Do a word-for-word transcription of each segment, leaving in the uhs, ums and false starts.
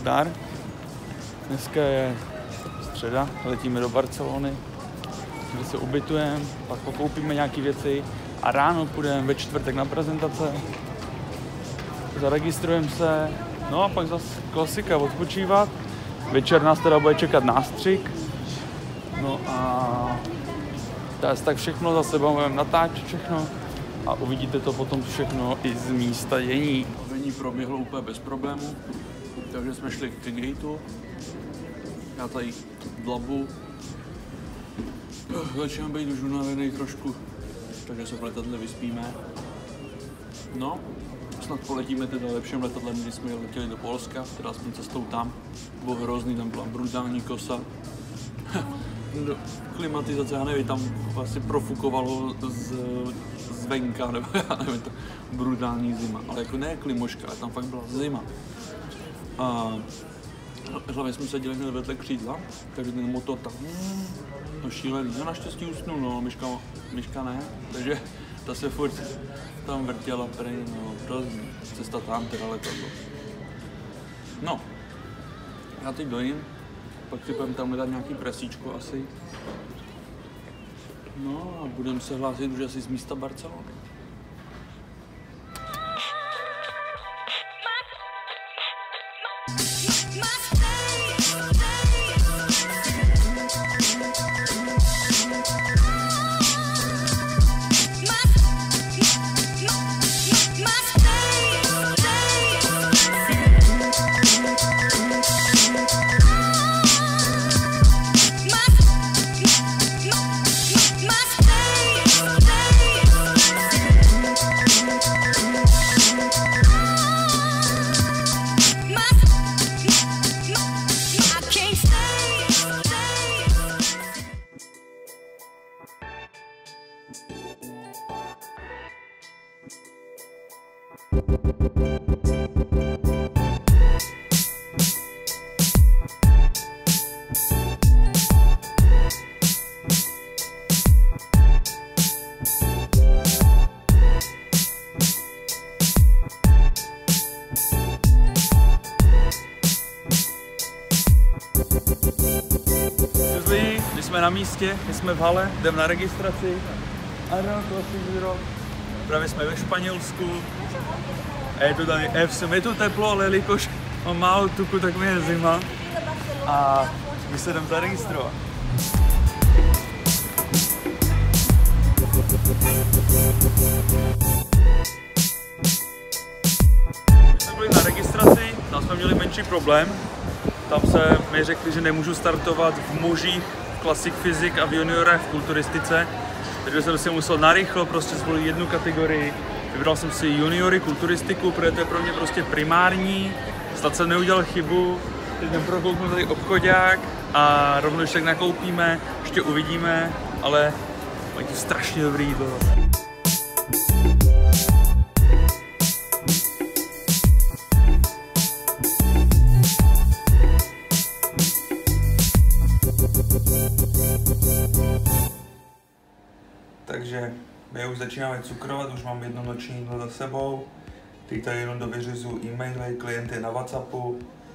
Dakar. Dneska je středa, letíme do Barcelony, kde se ubytujeme, pak pokoupíme nějaké věci a ráno půjdeme ve čtvrtek na prezentace. Zaregistrujeme se, no a pak zase klasika, odpočívat. Večer nás teda bude čekat nástřik. No a to je tak všechno, zase budeme natáčet všechno a uvidíte to potom všechno i z místa dění. Dění proběhlo úplně bez problémů, takže jsme šli k gateu. Já tady dlabu. Začíná být už unavený trošku, takže se v letadle vyspíme. No, snad poletíme teda lepším letadlem, když jsme letěli do Polska, teda jsme cestou tam. Bylo hrozný, tam byla brutální kosa. Klimatizace, já nevím, tam vlastně profukovalo z, zvenka, nebo já nevím, to brutální zima. Ale jako ne klimoška, ale tam fakt byla zima. A hlavně jsme seděli hned vedle křídla, takže ten motor tam no šílený. No naštěstí usnul, no, Myška, Myška ne, takže ta se furt tam vrtěla prej, no, hrozný. Cesta tam teda letadlo. No, já teď dojím, pak si budeme tam hledat nějaký presíčko asi. No a budeme se hlásit už asi z místa Barcelony. My jsme na místě, my jsme v hale, jdeme na registraci. Ano, to právě jsme ve Španělsku. A je to tady F S M, je to teplo, ale jelikož mám málo tuku, tak mi je zima. A my se jdeme zaregistrovat. My jsme byli na registraci, tam jsme měli menší problém. Tam se mi řekli, že nemůžu startovat v mužích, v Classic Physics a v juniorech v kulturistice. Takže jsem si musel narychlo prostě zvolit jednu kategorii. Vybral jsem si juniory, kulturistiku, protože to je pro mě prostě primární. Snad jsem neudělal chybu. Teď jdem prokouknout tady obchodák a rovnou tak nakoupíme, ještě uvidíme, ale mají to strašně dobrý jídlo. Takže my už začínáme cukrovat, už mám jedno noční jídlo za sebou. Teď tady jenom dovyřizu e-maily, klienty na WhatsAppu.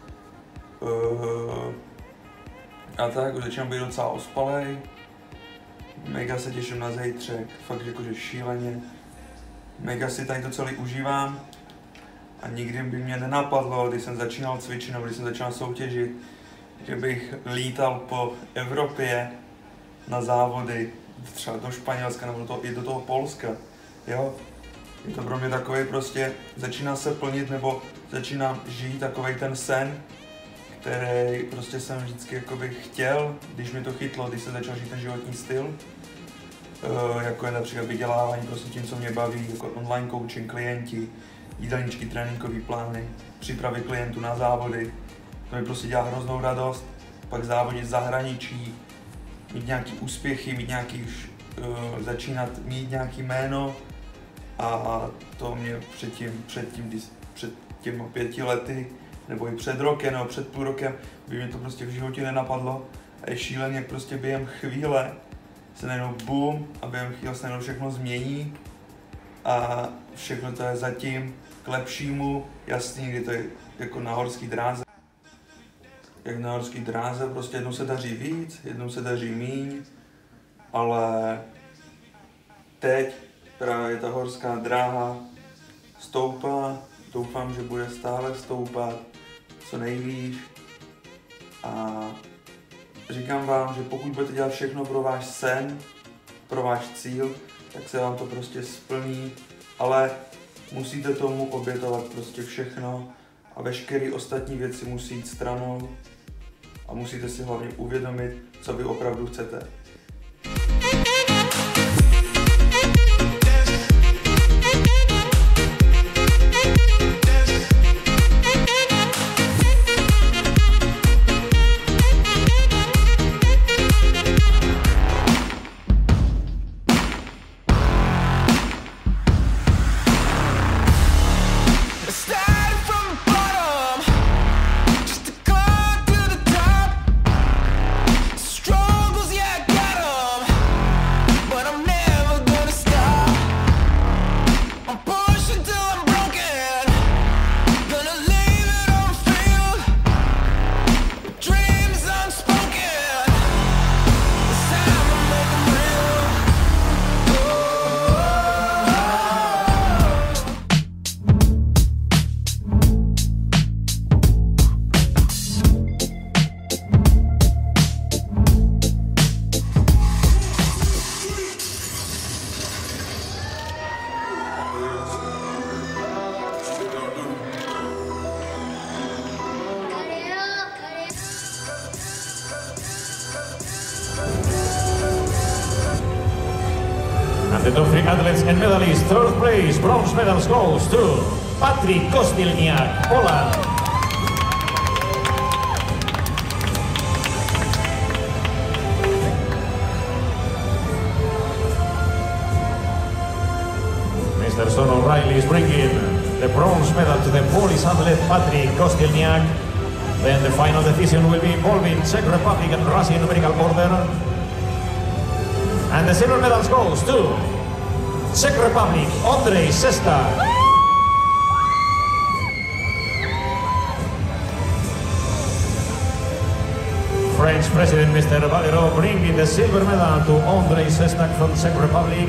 Uh, a tak, už začínám být docela ospalej. Mega se těším na zítřek, fakt jakože šíleně. Mega si tady to celý užívám. A nikdy by mě nenapadlo, když jsem začínal cvičit, nebo když jsem začínal soutěžit, že bych lítal po Evropě na závody, třeba do Španělska nebo do toho, i do toho Polska, jo. Je to pro mě takový prostě, začíná se plnit nebo začínám žít takovej ten sen, který prostě jsem vždycky jakoby chtěl, když mi to chytlo, když jsem začal žít ten životní styl, uh, jako je například vydělávání prostě tím, co mě baví, jako online coaching, klienti, jídelníčky, tréninkové plány, přípravy klientů na závody, to mi prostě dělá hroznou radost, pak závodit v zahraničí, mít nějaký úspěchy, mít nějaký, uh, začínat mít nějaký jméno a to mě předtím, předtím, před těmi pěti lety, nebo i před rokem, nebo před půl rokem, by mě to prostě v životě nenapadlo a je šílený, jak prostě během chvíle se najednou boom a během chvíle se najednou všechno změní a všechno to je zatím k lepšímu, jasný, kdy to je jako na horský dráze. jak na horský dráze, prostě jednou se daří víc, jednou se daří míň, ale teď právě ta horská dráha stoupá, doufám, že bude stále stoupat co nejvíc a říkám vám, že pokud budete dělat všechno pro váš sen, pro váš cíl, tak se vám to prostě splní, ale musíte tomu obětovat prostě všechno a veškeré ostatní věci musí jít stranou a musíte si hlavně uvědomit, co vy opravdu chcete. And the top three athletes and medalists, third place, bronze medals goes to Patrik Kostelniak, Poland. Mister Sean O'Reilly is bringing the bronze medal to the Polish athlete Patrik Kostelniak. Then the final decision will be involving Czech Republic and Russia in numerical order. And the silver medals goes to Czech Republic, Ondrej Sestak. French President Mister Valero bringing the silver medal to Ondrej Sestak from Czech Republic.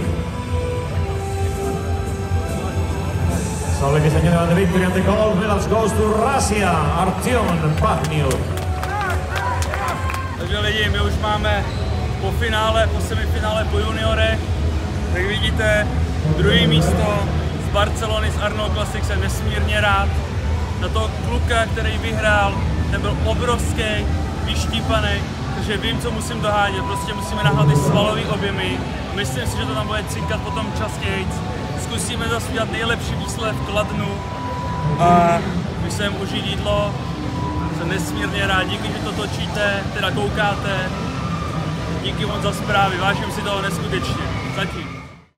So ladies and gentlemen, the victory and the gold medals goes to Russia, Artyom Pachniuk. Takže lidi, my už máme po finále, po semifinále, po juniorech, tak vidíte, druhé místo z Barcelony, z Arnold Classic, jsem nesmírně rád. Na toho kluka, který vyhrál, ten byl obrovský, vyštípaný, takže vím, co musím dohánět, prostě musíme nahrát ty svalové objemy. Myslím si, že to tam bude cinkat potom častěji. Zkusíme zase udělat nejlepší výsledek v Kladnu a když jsem užít jídlo, jsem nesmírně rád, díky, že to točíte, teda koukáte. Díky moc za zprávy, vážím si toho neskutečně. Zatím.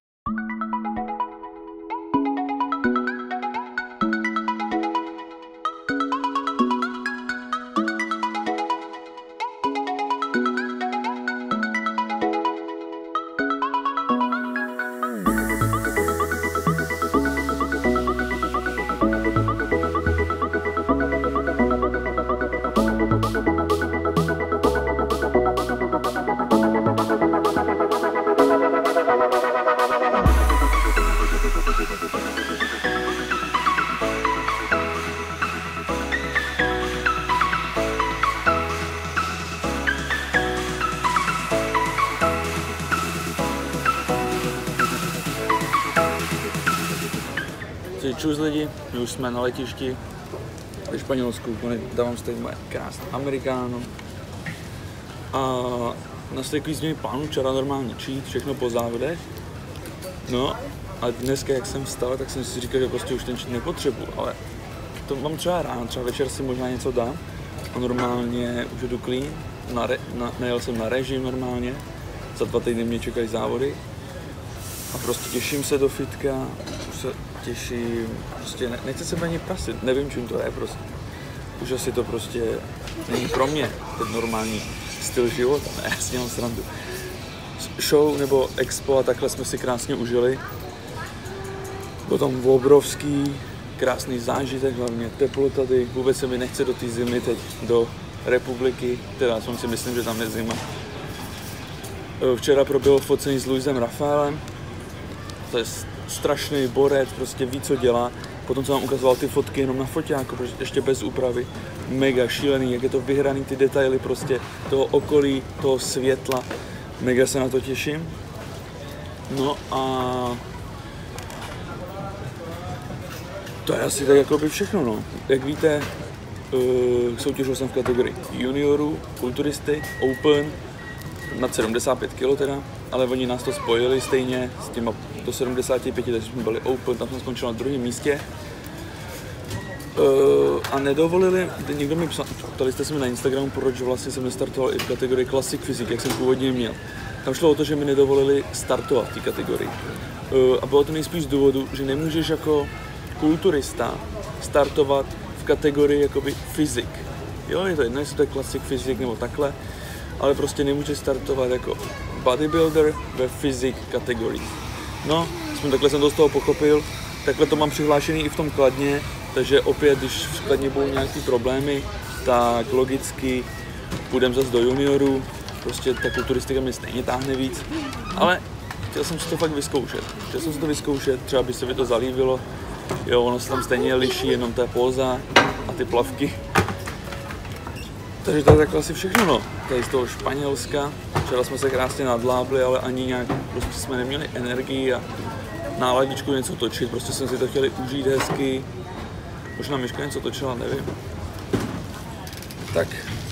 Čus lidi, my už jsme na letišti ve Španělsku, dávám si tady moje krásné amerikáno a na takový změny plánu včera normálně čít, všechno po závodech, no a dneska jak jsem vstal, tak jsem si říkal, že prostě už ten čít nepotřebuji, ale to mám třeba ráno, třeba večer si možná něco dám a normálně už jdu clean, na re, na, najel jsem na režim normálně, za dva týdny mě čekají závody a prostě těším se do fitka, už se těším, prostě ne, nechci se ani prasit, nevím čím to je prostě. Už asi to prostě není pro mě ten normální styl života, ne, já si dělám srandu. Show nebo expo a takhle jsme si krásně užili. Byl tam obrovský, krásný zážitek, hlavně teplo tady, vůbec se mi nechce do té zimy teď, do republiky, teda jsem si myslím, že tam je zima. Včera proběhlo focení s Luisem Rafaelem, to je strašný borec, prostě ví, co dělá. Potom jsem vám ukazoval ty fotky jenom na foťáku, protože ještě bez úpravy. Mega šílený, jak je to vyhraný, ty detaily prostě toho okolí, toho světla. Mega se na to těším. No a to je asi tak jako by všechno, no. Jak víte, soutěžil jsem v kategorii juniorů, kulturisty, open, nad sedmdesát pět kilo teda, ale oni nás to spojili stejně s těma do sedmdesáti pěti, takže jsme byli open, tam jsem skončil na druhém místě. Uh, a nedovolili, někdo mi psal, ptali jste se mi na Instagramu, proč vlastně jsem nestartoval i v kategorii Classic Physique, jak jsem původně měl. Tam šlo o to, že mi nedovolili startovat v té kategorii. Uh, a bylo to nejspíš z důvodu, že nemůžeš jako kulturista startovat v kategorii jakoby fyzik. Jo, je to jedno, jestli to je Classic Physique nebo takhle, ale prostě nemůžeš startovat jako bodybuilder ve physique kategorii. No, takhle jsem to z toho pochopil, takhle to mám přihlášený i v tom Kladně, takže opět, když v Kladně budou nějaký problémy, tak logicky půjdeme zase do juniorů, prostě ta kulturistika mě stejně táhne víc, ale chtěl jsem si to fakt vyzkoušet, chtěl jsem si to vyzkoušet, třeba by se mi to zalíbilo, jo, ono se tam stejně liší, jenom ta póza a ty plavky. Takže to je takhle asi všechno, no. Tady z toho Španělska, včera jsme se krásně nadlábli, ale ani nějak, prostě jsme neměli energii a náladičku něco točit, prostě jsme si to chtěli užít hezky. Možná Miška něco točila, nevím. Tak